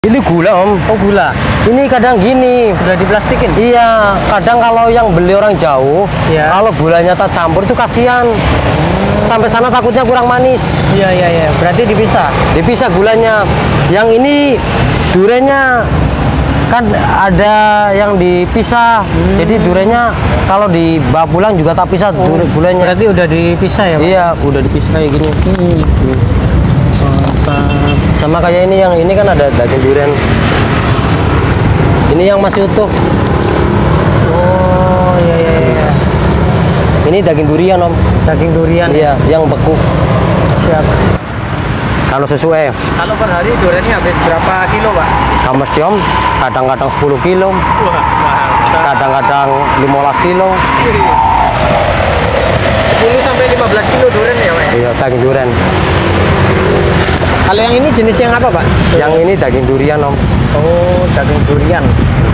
Ini gula om. Oh gula. Ini kadang gini. Udah diplastikin? Iya. Kadang kalau yang beli orang jauh, ya. Kalau gulanya tak campur itu kasihan. Sampai sana takutnya kurang manis. Iya. Berarti dipisah? Dipisah gulanya. Yang ini duriannya kan ada yang dipisah. Jadi duriannya kalau dibawa pulang juga tak pisah gulanya. Berarti udah dipisah ya Pak? Iya, udah dipisah kayak gini. Sama kayak ini kan ada daging durian. Ini yang masih utuh. Oh iya. Ini daging durian om. Daging durian. Iya, yang beku. Siap. Kalau sesuai. Kalau per hari duriannya habis berapa kilo Pak? Sama om, kadang-kadang 10 kilo. Wah, kadang-kadang 15 kilo. 10 sampai 15 kilo durian ya Pak? Iya, daging durian. Kalau yang ini jenis yang apa Pak? Yang ini daging durian om. Oh, daging durian.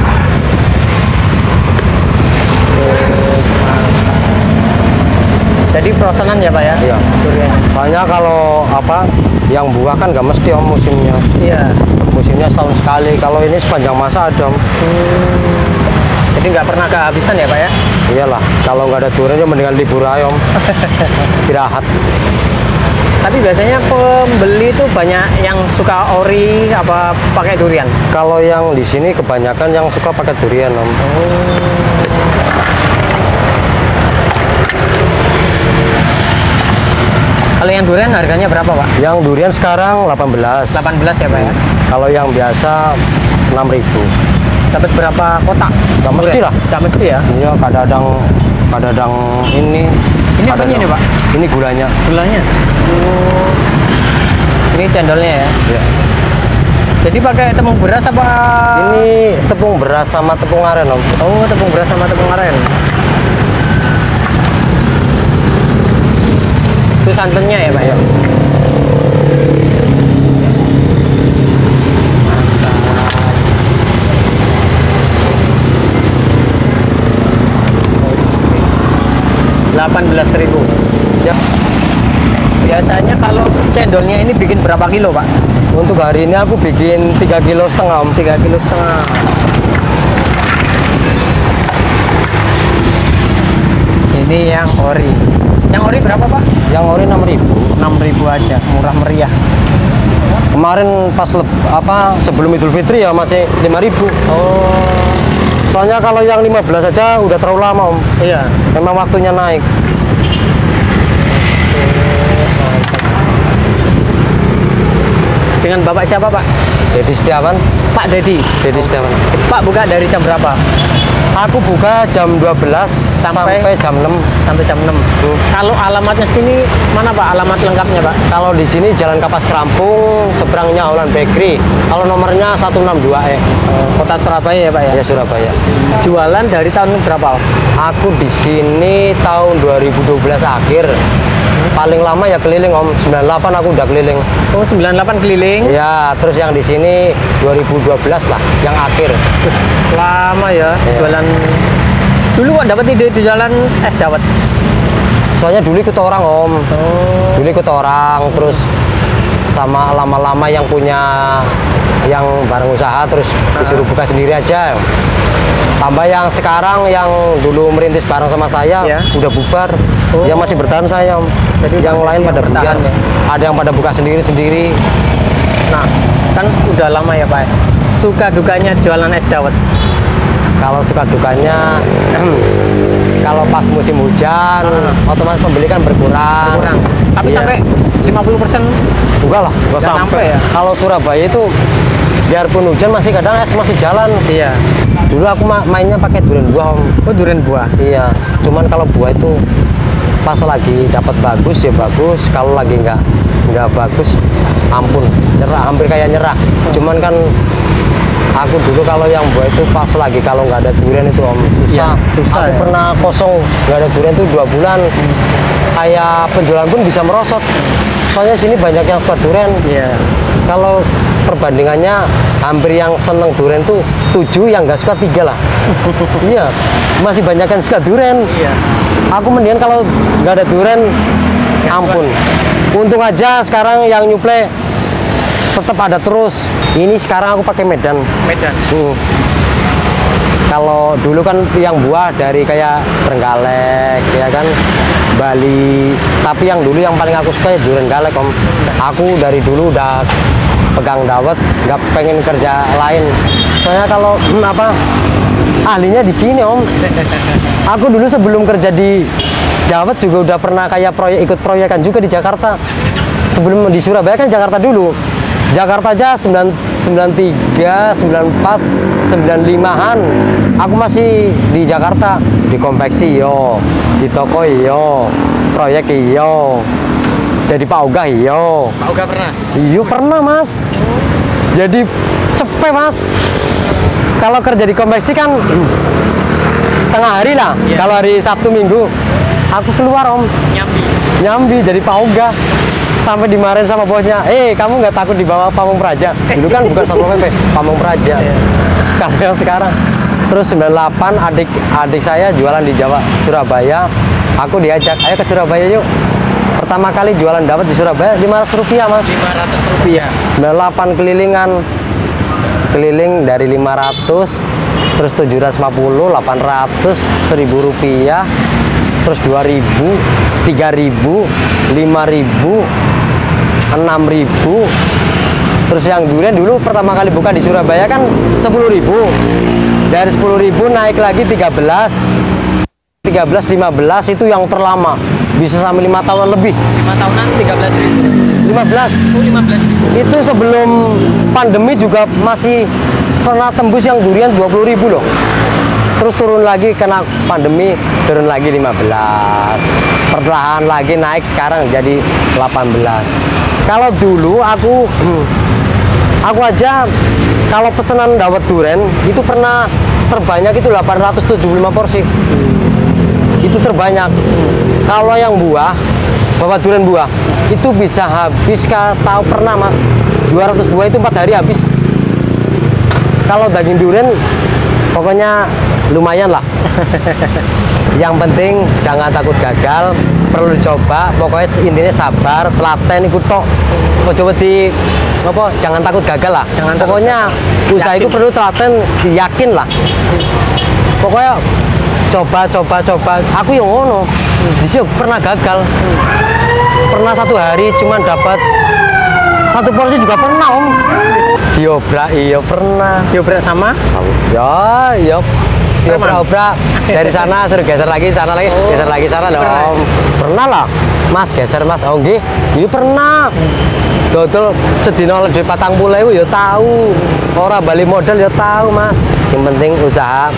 Jadi frozenan ya Pak ya? Iya. Durian. Soalnya kalau yang buah kan nggak mesti om musimnya. Iya. Musimnya setahun sekali. Kalau ini sepanjang masa ada om. Jadi nggak pernah kehabisan ya Pak ya? Iyalah. Kalau nggak ada duriannya mendingan libur aja om. Istirahat. Tapi biasanya pembeli itu banyak yang suka ori apa pakai durian? Kalau yang di sini kebanyakan yang suka pakai durian om. Kalau yang durian harganya berapa Pak? Yang durian sekarang 18. 18 ya Pak ya? Kalau yang biasa 6.000. Dapat berapa kotak? Gak mesti lah. Gak mesti ya? Iya, kadang-kadang ini. Ini apanya ini Pak? Ini gulanya. Gulanya? Oh. Ini cendolnya ya? Iya. Jadi pakai tepung beras apa? Ini tepung beras sama tepung aren om. Oh, tepung beras sama tepung aren. Itu santannya ya Pak ya? 18.000. Ya. Biasanya kalau cendolnya ini bikin berapa kilo Pak? Untuk hari ini aku bikin 3,5 kilo om. 3,5 kilo. Ini yang ori. Yang ori berapa Pak? Yang ori 6.000. 6.000 aja, murah meriah. Kemarin pas sebelum Idul Fitri ya masih 5.000. Oh. Soalnya kalau yang 15 aja udah terlalu lama om. Iya. Memang waktunya naik. Dengan Bapak siapa Pak? Dedi Setiawan. Pak Dedi. Dedi Setiawan. Pak buka dari jam berapa? Aku buka jam 12 sampai jam 6. Sampai jam 6. Kalau alamatnya sini mana Pak? Alamat lengkapnya Pak? Kalau di sini Jalan Kapas Kerampung, seberangnya Holland Bakery. Kalau nomornya 162 Kota Surabaya ya Pak ya? Ya Surabaya. Jualan dari tahun berapa? Aku di sini tahun 2012 akhir. Paling lama ya keliling om. 98 aku udah keliling. Oh 98 keliling? Ya, terus yang di sini 2012 lah, yang akhir. Lama ya, jualan. Dulu kok dapat ide di jalan es dawet? Soalnya dulu ikut orang om. Dulu ikut orang, terus sama lama-lama yang punya yang bareng usaha terus disuruh buka sendiri aja. Tambah yang sekarang yang dulu merintis bareng sama saya udah bubar. Yang masih bertahan saya om. Jadi yang lain pada bertahan ya. Ada yang pada buka sendiri-sendiri. Nah, kan udah lama ya Pak. Suka dukanya jualan es dawet? Kalau suka dukanya kalau pas musim hujan otomatis pembeli kan berkurang. Tapi sampai 50%? Enggak lah, enggak sampai ya. Kalau Surabaya itu biarpun hujan masih kadang es masih jalan. Iya. Dulu aku mainnya pakai durian buah om. Oh durian buah? Iya. Cuman kalau buah itu pas lagi dapat bagus ya bagus. Kalau lagi nggak bagus, ampun, nyerah, hampir kayak nyerah. Cuman kan aku dulu kalau yang buah itu pas lagi kalau nggak ada durian itu om susah. Susah aku ya? pernah kosong nggak ada durian itu 2 bulan. Kayak penjualan pun bisa merosot. Soalnya sini banyak yang suka durian. Iya. Kalau perbandingannya hampir yang seneng durian tuh 7, yang nggak suka 3 lah. Iya, masih banyak yang suka durian. Iya. Aku mendingan kalau nggak ada durian, ampun. Untung aja sekarang yang nyuplai tetap ada terus. Ini sekarang aku pakai Medan. Medan. Kalau dulu kan yang buah dari kayak Trenggalek, ya kan, Bali. Tapi yang dulu yang paling aku suka ya durian galek, Om. Aku dari dulu udah pegang dawet, nggak pengen kerja lain. Soalnya kalau ahlinya di sini, Om. Aku dulu sebelum kerja di dawet juga udah pernah kayak ikut proyekan juga di Jakarta. Sebelum di Surabaya kan Jakarta dulu. Jakarta aja 93, 94, 95-an. Aku masih di Jakarta, di konveksi yo, di toko yo, proyek yo. Jadi Pak Ogah yo. Pak Uga pernah? Iya pernah, Mas. Jadi cepet, Mas. Kalau kerja di konveksi kan setengah hari lah. Iya. Kalau hari Sabtu Minggu aku keluar, Om. Nyambi jadi Pak Ogah. Sampai dimarahin sama bosnya, kamu nggak takut dibawa Pamung Praja? Dulu kan bukan Satpol PP, Pamung Praja. Kalau yang sekarang. Terus 98 adik saya jualan di Jawa, Surabaya. Aku diajak, ayo ke Surabaya yuk. Pertama kali jualan dapat di Surabaya 500 rupiah, Mas. 500 rupiah. 98 keliling dari 500, terus 750, 800, 1000 rupiah, terus 2000, 3000, 5000, 6000. Terus yang durian dulu pertama kali buka di Surabaya kan 10.000. Dari 10.000 naik lagi 13, 15 itu yang terlama. Bisa sampai 5 tahun lebih. 5 tahunan 13.000. 15. 15. Itu sebelum pandemi juga masih pernah tembus yang durian 20.000 loh. Terus turun lagi kena pandemi, turun lagi 15. Perlahan lagi naik sekarang jadi 18. Kalau dulu aku aja kalau pesanan dawet durian itu pernah terbanyak itu 875 porsi. Itu terbanyak. Kalau yang buah, bawa durian buah, itu bisa habis, tahu pernah, Mas, 200 buah itu 4 hari habis. Kalau daging durian pokoknya lumayan lah. Yang penting jangan takut gagal, perlu dicoba. Pokoknya intinya sabar, telaten ikut tok. Coba jangan takut gagal lah. Pokoknya usaha itu perlu telaten, yakin lah. Pokoknya coba. Aku yang ngono. Di sini pernah gagal. Pernah 1 hari cuma dapat 1 porsi juga pernah, Om. Diobrak, iya pernah. Diobrak sama? Ya, diobrak-obrak. Dari sana suruh geser lagi, sana lagi, geser lagi sana dong. Pernah lah, Mas, geser Mas. Oh nggih, iya pernah. Dodol sedina lebih 40.000 ya tahu. Ora bali modal ya tahu, Mas. Yang penting usaha,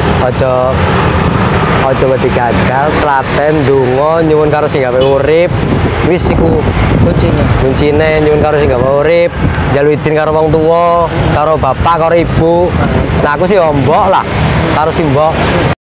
ojo wedi gagal, telaten, ndonga, nyuwun karo sing gawe urip. Wis iku kuncine nyuwun karo sing gawe urip, njalukin karo wong tuwa, karo bapak, karo ibu. Nah aku sih mbok lah, karo si mbok.